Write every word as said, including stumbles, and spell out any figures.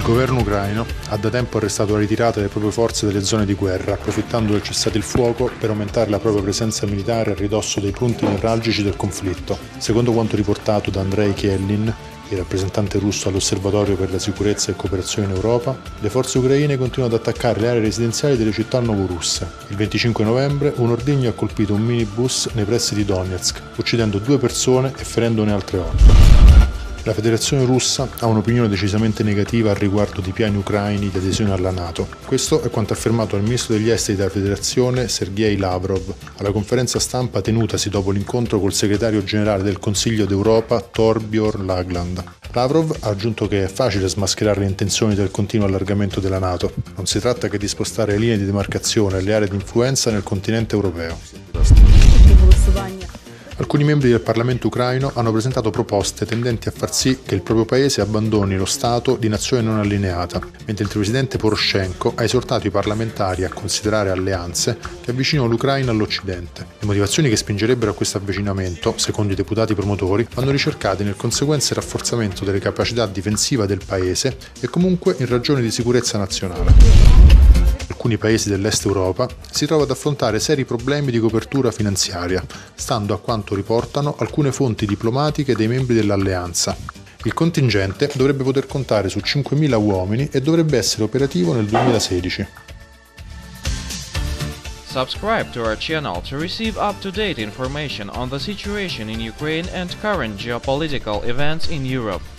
Il governo ucraino ha da tempo arrestato la ritirata delle proprie forze dalle zone di guerra, approfittando del cessate il fuoco per aumentare la propria presenza militare a ridosso dei punti nevralgici del conflitto. Secondo quanto riportato da Andrei Kielin, il rappresentante russo all'Osservatorio per la sicurezza e cooperazione in Europa, le forze ucraine continuano ad attaccare le aree residenziali delle città novorusse. Il venticinque novembre un ordigno ha colpito un minibus nei pressi di Donetsk, uccidendo due persone e ferendone altre otto. La Federazione russa ha un'opinione decisamente negativa al riguardo di piani ucraini di adesione alla NATO. Questo è quanto affermato dal ministro degli esteri della Federazione Sergei Lavrov alla conferenza stampa tenutasi dopo l'incontro col segretario generale del Consiglio d'Europa Thorbjørn Jagland. Lavrov ha aggiunto che è facile smascherare le intenzioni del continuo allargamento della NATO. Non si tratta che di spostare le linee di demarcazione e le aree di influenza nel continente europeo. Alcuni membri del Parlamento ucraino hanno presentato proposte tendenti a far sì che il proprio paese abbandoni lo stato di nazione non allineata, mentre il presidente Poroshenko ha esortato i parlamentari a considerare alleanze che avvicinano l'Ucraina all'Occidente. Le motivazioni che spingerebbero a questo avvicinamento, secondo i deputati promotori, vanno ricercate nel conseguente rafforzamento delle capacità difensive del paese e comunque in ragioni di sicurezza nazionale. Alcuni paesi dell'Est Europa si trovano ad affrontare seri problemi di copertura finanziaria, stando a quanto riportano alcune fonti diplomatiche dei membri dell'alleanza. Il contingente dovrebbe poter contare su cinquemila uomini e dovrebbe essere operativo nel duemilasedici. Subscribe to our channel to receive up-to-date information on the situation in Ukraine and current geopolitical events in Europe.